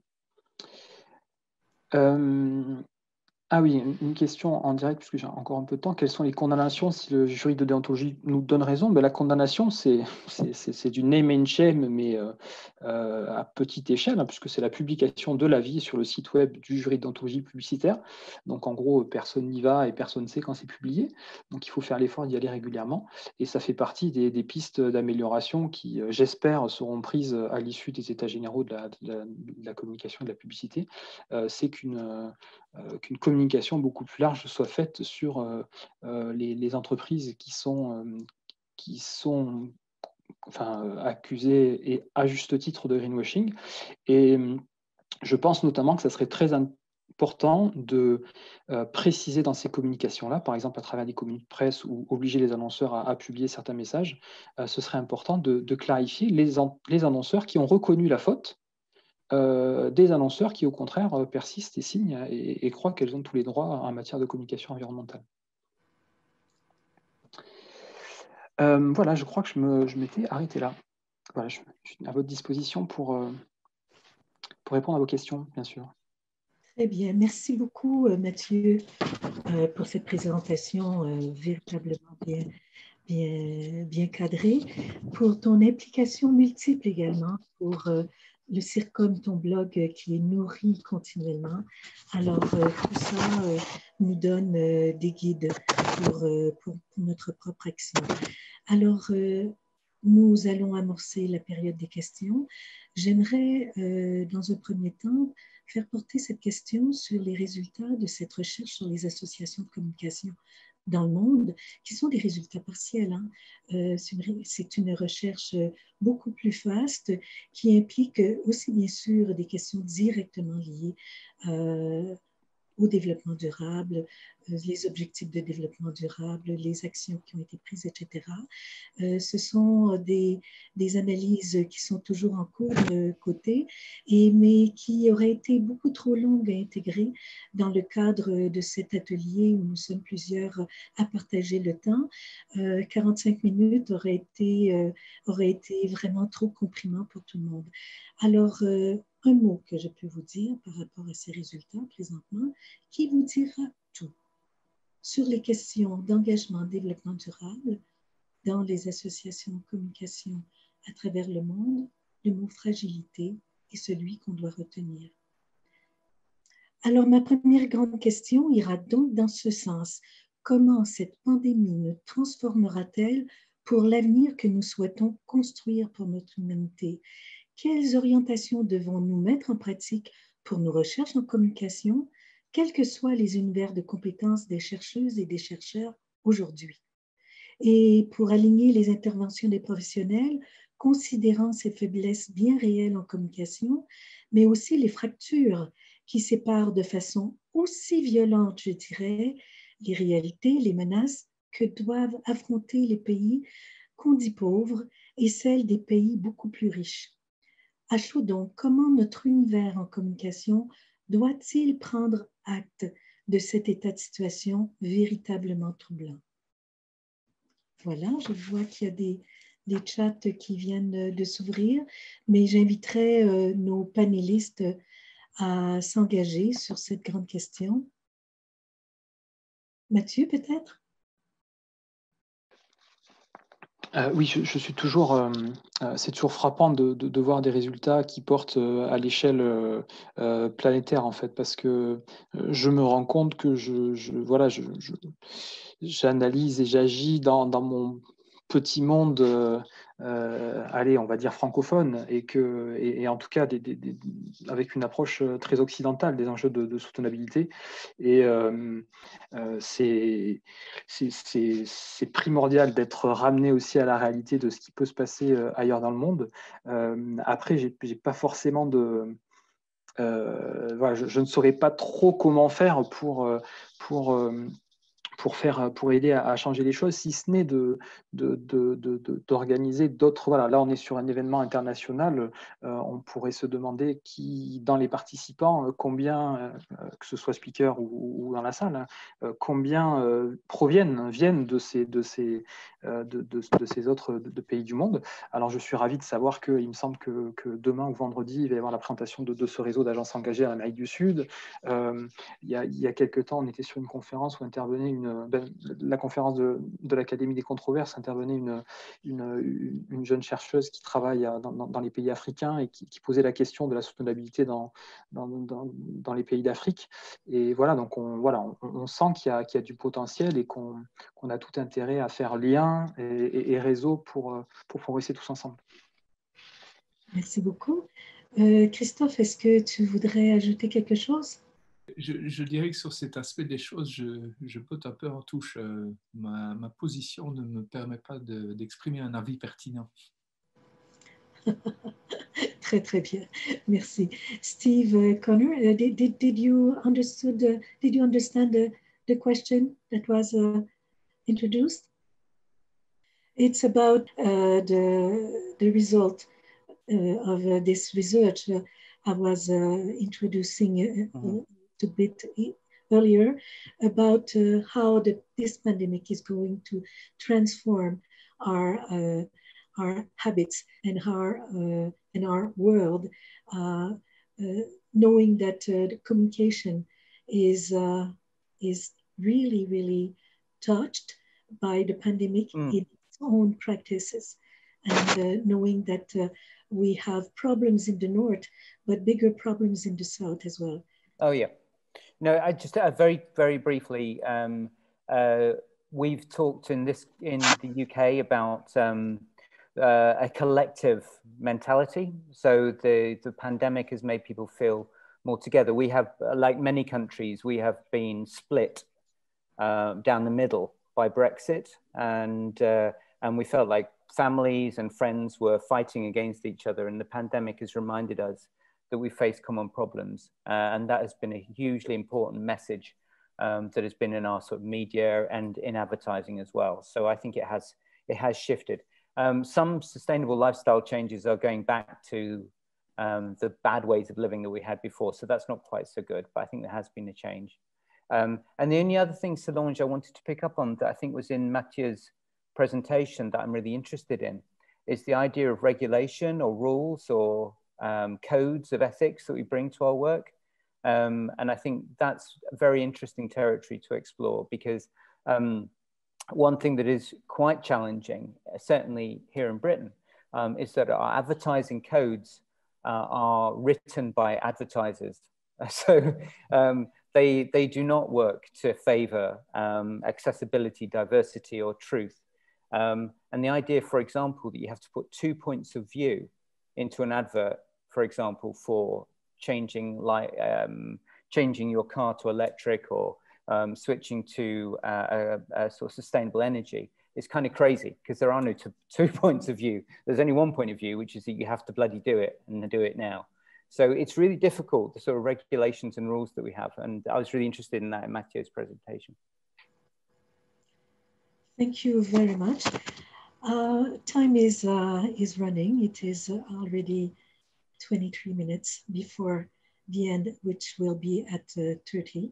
Ah oui, une question en direct, puisque j'ai encore un peu de temps. Quelles sont les condamnations si le jury de déontologie nous donne raison? Ben, la condamnation, c'est du name and shame, mais à petite échelle, hein, puisque c'est la publication de l'avis sur le site web du jury de déontologie publicitaire. Donc en gros, personne n'y va et personne ne sait quand c'est publié. Donc il faut faire l'effort d'y aller régulièrement. Et ça fait partie des pistes d'amélioration qui, j'espère, seront prises à l'issue des états généraux de la communication et de la publicité. C'est qu'une communication beaucoup plus large soit faite sur les entreprises qui sont accusées et à juste titre de greenwashing. Et je pense notamment que ça serait très important de préciser dans ces communications-là, par exemple à travers des communiqués de presse ou obliger les annonceurs à publier certains messages, ce serait important de clarifier les annonceurs qui ont reconnu la faute des annonceurs qui, au contraire, persistent et signent et croient qu'elles ont tous les droits en matière de communication environnementale. Voilà, je crois que je m'étais arrêté là. Voilà, je suis à votre disposition pour répondre à vos questions, bien sûr. Très bien. Merci beaucoup, Mathieu, pour cette présentation véritablement bien cadrée, pour ton implication multiple également, pour le CIRCOM, ton blog qui est nourri continuellement. Alors, tout ça nous donne des guides pour notre propre action. Alors, nous allons amorcer la période des questions. J'aimerais, dans un premier temps, faire porter cette question sur les résultats de cette recherche sur les associations de communication dans le monde, qui sont des résultats partiels. Hein. C'est une recherche beaucoup plus vaste qui implique aussi bien sûr des questions directement liées au développement durable, les objectifs de développement durable, les actions qui ont été prises, etc. Ce sont des analyses qui sont toujours en cours de côté, mais qui auraient été beaucoup trop longues à intégrer dans le cadre de cet atelier où nous sommes plusieurs à partager le temps. 45 minutes aurait été vraiment trop comprimant pour tout le monde. Alors, un mot que je peux vous dire par rapport à ces résultats présentement, qui vous dira tout sur les questions d'engagement, développement durable dans les associations de communication à travers le monde. Le mot fragilité est celui qu'on doit retenir. Alors, ma première grande question ira donc dans ce sens. Comment cette pandémie nous transformera-t-elle pour l'avenir que nous souhaitons construire pour notre humanité? Quelles orientations devons-nous mettre en pratique pour nos recherches en communication, quels que soient les univers de compétences des chercheuses et des chercheurs aujourd'hui? Et pour aligner les interventions des professionnels, considérant ces faiblesses bien réelles en communication, mais aussi les fractures qui séparent de façon aussi violente, je dirais, les réalités, les menaces que doivent affronter les pays qu'on dit pauvres et celles des pays beaucoup plus riches. À chaud donc, comment notre univers en communication doit-il prendre acte de cet état de situation véritablement troublant? Voilà, je vois qu'il y a des chats qui viennent de s'ouvrir, mais j'inviterai nos panélistes à s'engager sur cette grande question. Mathieu, peut-être? Oui, je suis toujours. C'est toujours frappant de voir des résultats qui portent à l'échelle planétaire, en fait, parce que je me rends compte que voilà, j'analyse et j'agis dans mon petit monde, allez, on va dire francophone, et en tout cas avec une approche très occidentale des enjeux de soutenabilité. Et c'est primordial d'être ramené aussi à la réalité de ce qui peut se passer ailleurs dans le monde. Après, j'ai pas forcément de... voilà, je ne saurais pas trop comment faire pour, euh, pour aider à changer les choses, si ce n'est d'organiser d'autres. Voilà, là, on est sur un événement international. On pourrait se demander qui, dans les participants, combien, que ce soit speaker ou dans la salle, hein, combien viennent de ces autres pays du monde. Alors, je suis ravi de savoir qu'il me semble que demain ou vendredi, il va y avoir la présentation de ce réseau d'agences engagées en Amérique du Sud. Il y a quelques temps, on était sur une conférence où intervenait la conférence de l'Académie des controverses, intervenait une jeune chercheuse qui travaille dans les pays africains et qui posait la question de la soutenabilité dans les pays d'Afrique. Et voilà, donc on sent qu'il y a du potentiel et qu'on a tout intérêt à faire lien et réseau pour progresser tous ensemble. Merci beaucoup. Christophe, est-ce que tu voudrais ajouter quelque chose? Je dirais que sur cet aspect des choses, je botte un peu en touche. Ma position ne me permet pas d'exprimer un avis pertinent. Très, très bien. Merci. Steve Connor, did you understand the question that was introduced? It's about the result of this research I was introducing a bit earlier about how this pandemic is going to transform our habits and our world, knowing that the communication is really, really touched by the pandemic in its own practices, and knowing that we have problems in the north, but bigger problems in the south as well. Oh, yeah. No, I just very, very briefly, we've talked in the UK about a collective mentality. So the pandemic has made people feel more together. We have, like many countries, we have been split down the middle by Brexit, and we felt like families and friends were fighting against each other, and the pandemic has reminded us that we face common problems, and that has been a hugely important message that has been in our sort of media and in advertising as well. So I think it has shifted. Some sustainable lifestyle changes are going back to the bad ways of living that we had before, so that's not quite so good, but I think there has been a change. And the only other thing, Solange, I wanted to pick up on that I think was in Mathieu's presentation that I'm really interested in is the idea of regulation or rules or codes of ethics that we bring to our work. And I think that's a very interesting territory to explore, because one thing that is quite challenging, certainly here in Britain, is that our advertising codes are written by advertisers. So they do not work to favor accessibility, diversity, or truth. And the idea, for example, that you have to put 2 points of view into an advert, for example, for changing your car to electric or switching to a sort of sustainable energy, is kind of crazy, because there are no two points of view. There's only one point of view, which is that you have to bloody do it and do it now. So it's really difficult, the sort of regulations and rules that we have. And I was really interested in that in Mathieu's presentation. Thank you very much. Time is running. It is already 23 minutes before the end, which will be at 30.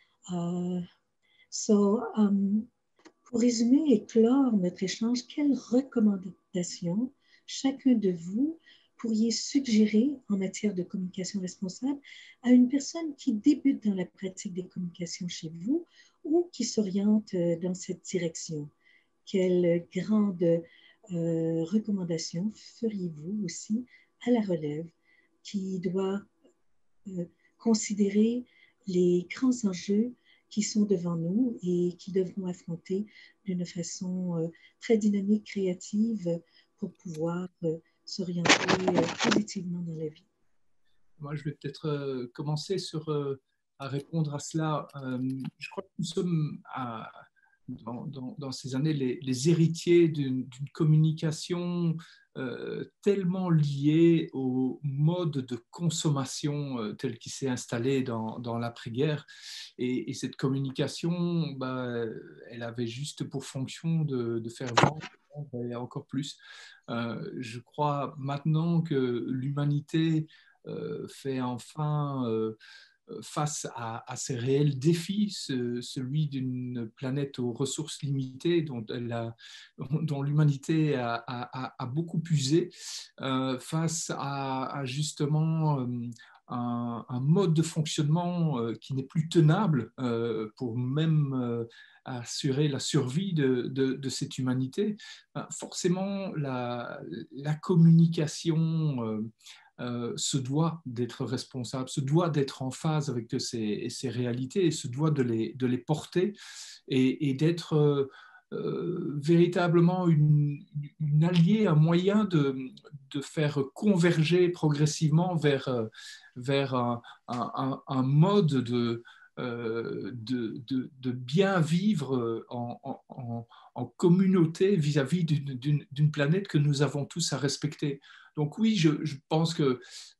Pour résumer et clore notre échange, quelles recommandations chacun de vous pourriez suggérer en matière de communication responsable à une personne qui débute dans la pratique des communications chez vous ou qui s'oriente dans cette direction? Quelles grandes recommandations feriez-vous aussi à la relève qui doit considérer les grands enjeux qui sont devant nous et qui devront affronter d'une façon très dynamique, créative, pour pouvoir s'orienter positivement dans la vie? Moi, je vais peut-être commencer à répondre à cela. Je crois que nous sommes dans ces années les héritiers d'une communication tellement liée au mode de consommation tel qu'il s'est installé dans l'après-guerre. Et cette communication, elle avait juste pour fonction de faire vendre et encore plus. Je crois maintenant que l'humanité fait enfin face à ces réels défis, celui d'une planète aux ressources limitées dont l'humanité a beaucoup usé, face à justement un mode de fonctionnement qui n'est plus tenable pour même assurer la survie de cette humanité. Forcément, la communication se doit d'être responsable, se doit d'être en phase avec ces réalités et se doit de les porter et d'être véritablement une alliée, un moyen de faire converger progressivement vers un mode de bien vivre en communauté vis-à-vis d'une planète que nous avons tous à respecter. Donc oui, je pense que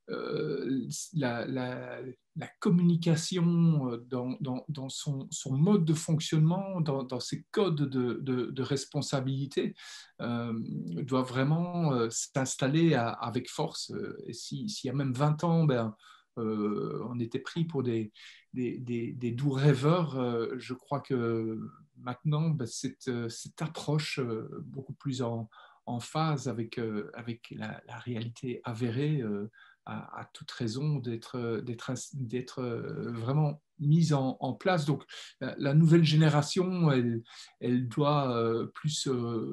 la communication dans son mode de fonctionnement, dans ses codes de responsabilité, doit vraiment s'installer avec force. Et s'il y a même 20 ans, on était pris pour des doux rêveurs, je crois que maintenant, cette approche beaucoup plus en phase avec la réalité avérée a toute raison d'être vraiment mise en place. Donc la nouvelle génération, elle doit plus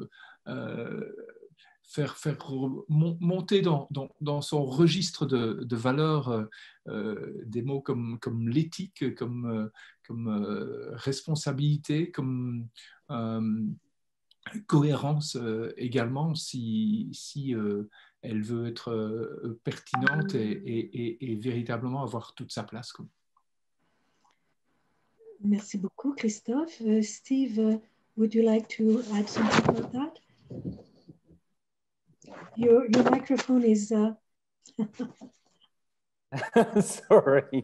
faire monter dans son registre de valeurs des mots comme l'éthique, comme responsabilité, comme cohérence également, si elle veut être pertinente et véritablement avoir toute sa place. Merci beaucoup, Christophe. Steve, would you like to add something about that? Your microphone is... Sorry.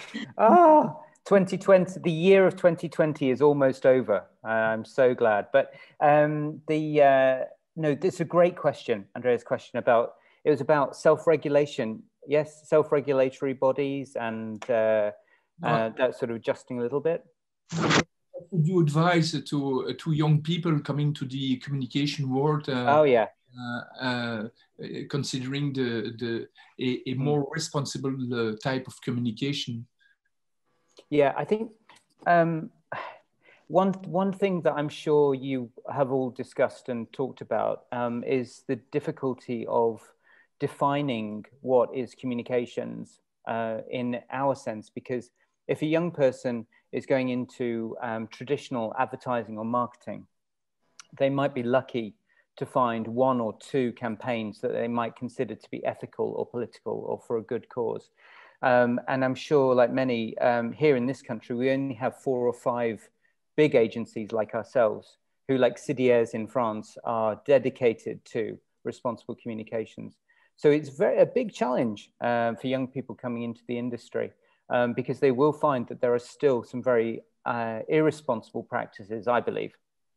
2020, the year of 2020 is almost over. I'm so glad. But no, this is a great question, Andrea's question it was about self-regulation. Yes, self-regulatory bodies and that sort of adjusting a little bit. Would you advise to young people coming to the communication world? Oh yeah. Considering a more responsible type of communication? Yeah, I think one thing that I'm sure you have all discussed and talked about is the difficulty of defining what is communications in our sense, because if a young person is going into traditional advertising or marketing, they might be lucky to find one or two campaigns that they might consider to be ethical or political or for a good cause. And I'm sure, like many here in this country, we only have 4 or 5 big agencies like ourselves who, like CDS in France, are dedicated to responsible communications. So it's a big challenge for young people coming into the industry because they will find that there are still some very irresponsible practices, I believe.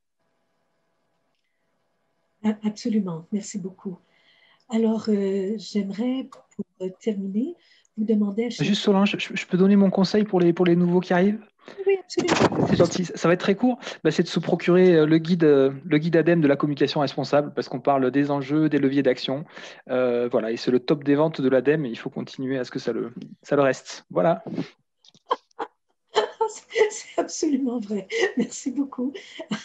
Absolument, merci beaucoup. Alors, j'aimerais, pour terminer, vous demander... Juste Solange, je peux donner mon conseil pour les nouveaux qui arrivent? Oui, absolument. C'est gentil, ça va être très court. C'est de se procurer le guide ADEME de la communication responsable, parce qu'on parle des enjeux, des leviers d'action. Voilà, et c'est le top des ventes de l'ADEME, et il faut continuer à ce que ça le reste. Voilà. c'est absolument vrai. Merci beaucoup.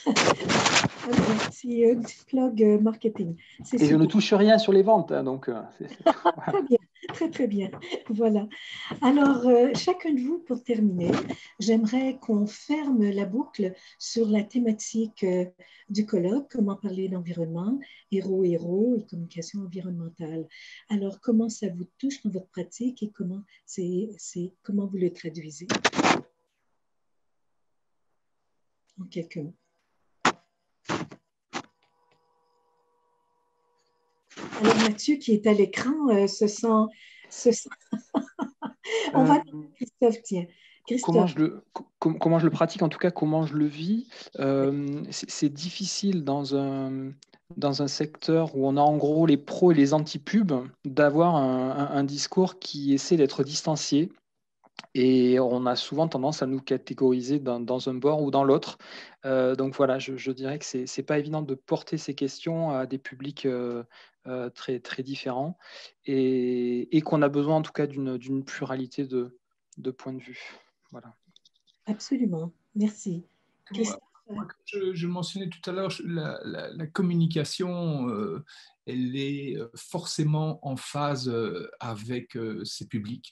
Merci, plug marketing. Et je ne touche rien sur les ventes, hein, donc voilà. Très bien, très très bien. Voilà. Alors, chacun de vous, pour terminer, j'aimerais qu'on ferme la boucle sur la thématique du colloque, comment parler d'environnement, héros et communication environnementale. Alors, comment ça vous touche dans votre pratique et comment vous le traduisez? En quelques mots. Alors, Mathieu, qui est à l'écran, se sent... On va... Christophe, tiens. Christophe. Comment je le pratique, en tout cas, comment je le vis. C'est difficile dans un secteur où on a en gros les pros et les anti-pubs d'avoir un discours qui essaie d'être distancié. Et on a souvent tendance à nous catégoriser dans un bord ou dans l'autre. Donc voilà, je dirais que ce n'est pas évident de porter ces questions à des publics très, très différents et qu'on a besoin en tout cas d'une pluralité de points de vue. Voilà. Absolument, merci. Je mentionnais tout à l'heure, la communication, elle est forcément en phase avec ses publics.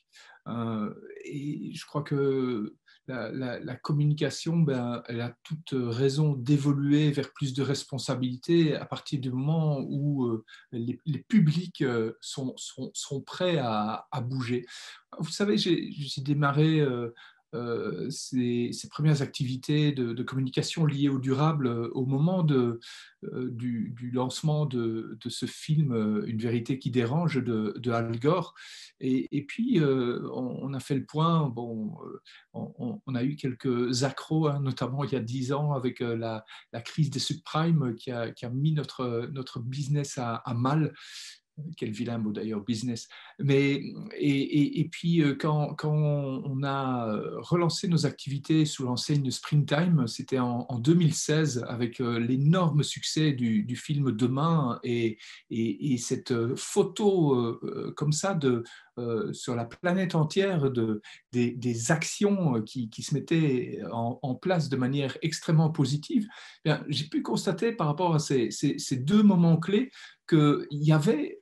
Et je crois que la communication, ben, elle a toute raison d'évoluer vers plus de responsabilité à partir du moment où les publics sont prêts à bouger. Vous savez, j'ai démarré ces premières activités de communication liées au durable au moment du lancement de ce film Une vérité qui dérange de Al Gore. Et puis, on a fait le point. Bon, on a eu quelques accros, hein, notamment il y a 10 ans avec la crise des subprimes qui a mis notre business à mal. Quel vilain mot d'ailleurs, business. Mais, et puis, quand on a relancé nos activités sous l'enseigne Springtime, c'était en 2016 avec l'énorme succès du film Demain et cette photo comme ça sur la planète entière des actions qui se mettaient en place de manière extrêmement positive. J'ai pu constater par rapport à ces deux moments clés qu'il y avait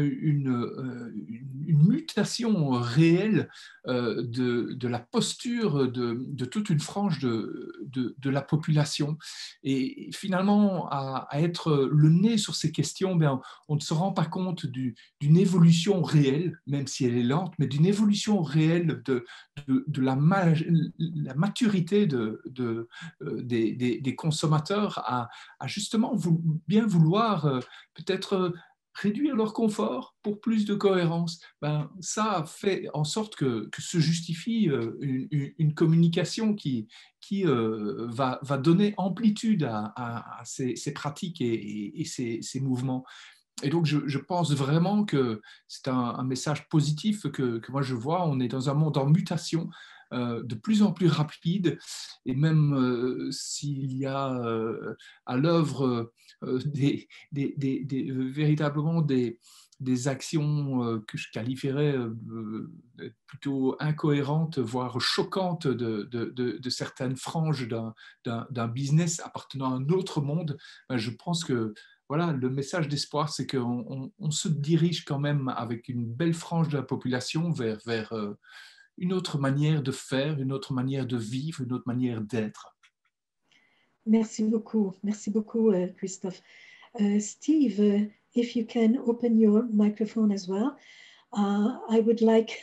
une mutation réelle de la posture de toute une frange de la population. Et finalement, à être le nez sur ces questions, bien, on ne se rend pas compte d'une évolution réelle, même si elle est lente, mais d'une évolution réelle de la maturité des consommateurs à justement bien vouloir peut-être réduire leur confort pour plus de cohérence. Ben, ça fait en sorte que se justifie une communication qui va donner amplitude à ces pratiques et ces mouvements. Et donc, je pense vraiment que c'est un message positif que moi je vois. On est dans un monde en mutation, de plus en plus rapide, et même s'il y a à l'œuvre véritablement des actions que je qualifierais plutôt incohérentes, voire choquantes de certaines franges d'un business appartenant à un autre monde, je pense que voilà, le message d'espoir, c'est qu'on se dirige quand même avec une belle frange de la population vers une autre manière de faire, une autre manière de vivre, une autre manière d'être. Merci beaucoup, Christophe. Steve, if you can open your microphone as well, I would like,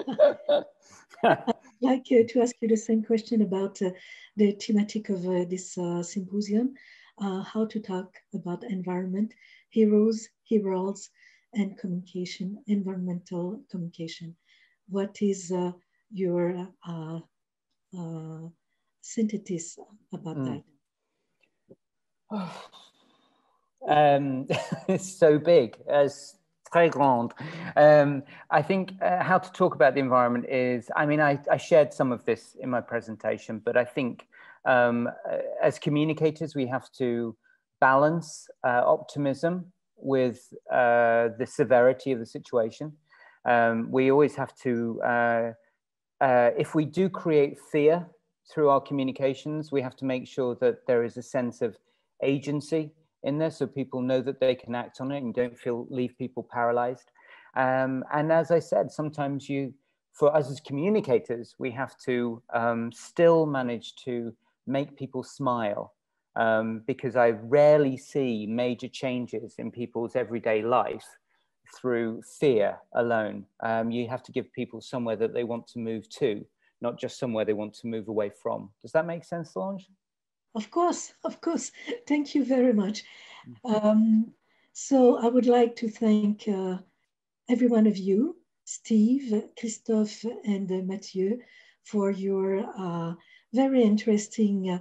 to ask you the same question about the thematic of this symposium, how to talk about environment, heroes, heralds, and communication, environmental communication. What is your synthesis about that? It's so big. It's très grand. I think how to talk about the environment is, I mean, I shared some of this in my presentation, but I think as communicators, we have to balance optimism with the severity of the situation. We always have to, if we do create fear through our communications, we have to make sure that there is a sense of agency in there so people know that they can act on it and don't leave people paralyzed. And as I said, sometimes for us as communicators, we have to still manage to make people smile, because I rarely see major changes in people's everyday life through fear alone. You have to give people somewhere that they want to move to, not just somewhere they want to move away from. Does that make sense, Solange? Of course, of course. Thank you very much. So I would like to thank every one of you, Steve, Christophe, and Mathieu, for your very interesting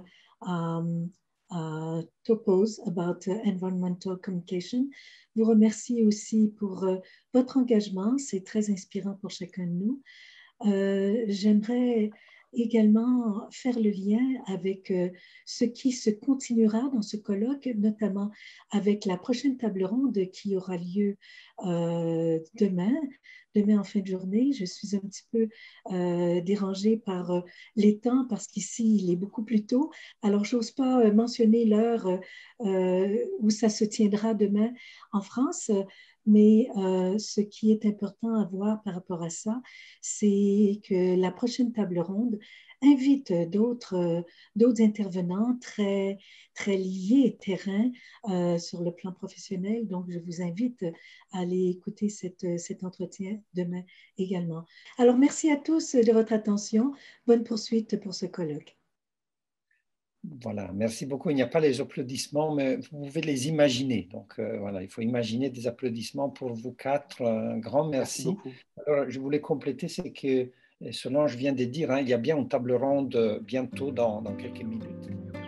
topos about environmental communication. Je vous remercie aussi pour votre engagement, c'est très inspirant pour chacun de nous. J'aimerais également faire le lien avec ce qui se continuera dans ce colloque, notamment avec la prochaine table ronde qui aura lieu demain en fin de journée. Je suis un petit peu dérangée par les temps parce qu'ici, il est beaucoup plus tôt. Alors, j'ose pas mentionner l'heure où ça se tiendra demain en France. Mais ce qui est important à voir par rapport à ça, c'est que la prochaine table ronde invite d'autres intervenants très liés terrain sur le plan professionnel. Donc, je vous invite à aller écouter cet entretien demain également. Alors, merci à tous de votre attention. Bonne poursuite pour ce colloque. Voilà, merci beaucoup. Il n'y a pas les applaudissements, mais vous pouvez les imaginer. Donc voilà, il faut imaginer des applaudissements pour vous quatre. Un grand merci. Alors, je voulais compléter, c'est que, selon je viens de dire, hein, il y a bien une table ronde bientôt dans quelques minutes.